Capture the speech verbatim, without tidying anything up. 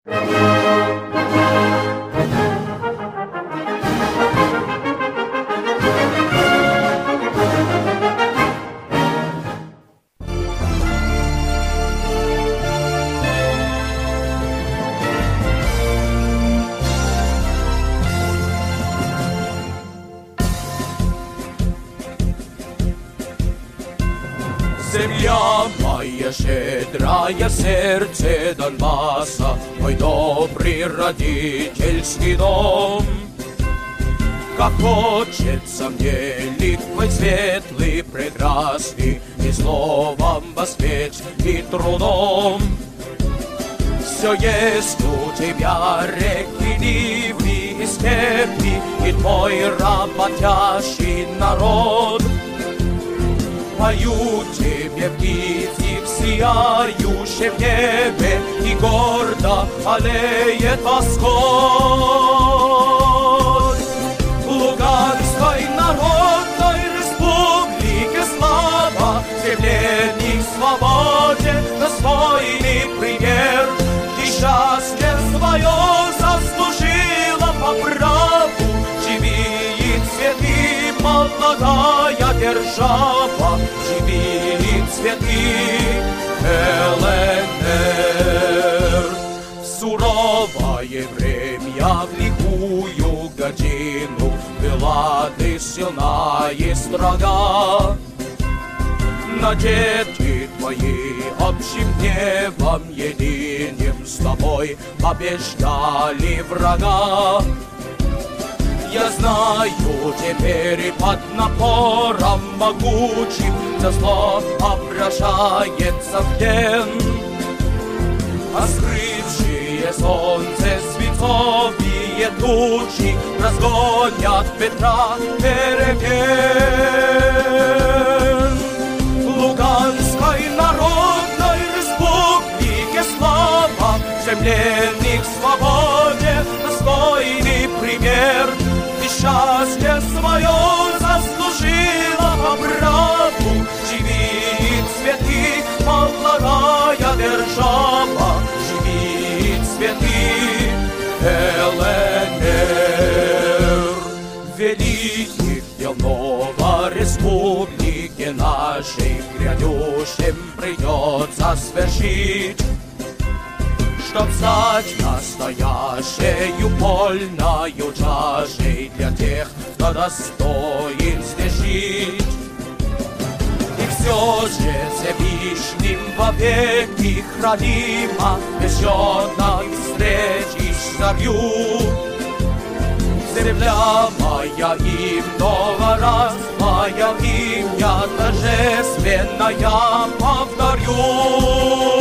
Земля моя щедрая, сердце Донбасса, мой добрый родительский дом. Как хочется мне лик твой светлый, прекрасный, и словом воспеть, и трудом. Все есть у тебя реки, ливни и степи, и твой работящий народ. Пою тебе птицы в сияющем небе, и гордо аллеет восход. Луганской народной республике слава, земляник свободе достойный пример. Ты счастье свое заслужила по праву, живи и цвети, молодая держава, живи и цвети, ЛНР. В суровое время, в лихую годину, была ты сильна и строга. Надежды твои общим небом единым с тобой побеждали врага. Я знаю теперь под напором могучим за зло обращается в плен. А скрывшие солнце свинцовые тучи разгонят ветра перемен. Луганской народной республике слава, земляник свободе достойный пример. Ты счастье свое заслужила по праву, живи и цвети, молодая держава, живи и цвети, ЛНР. Великих дел новой республики нашей грядущим придется свершить, чтоб стать настоящею вольною чашей для тех, кто достоин здесь жить. И все же Всевышним вовеки хранимо еще одной встречи с царю. Земля моя и много раз моя имя торжественная повторю.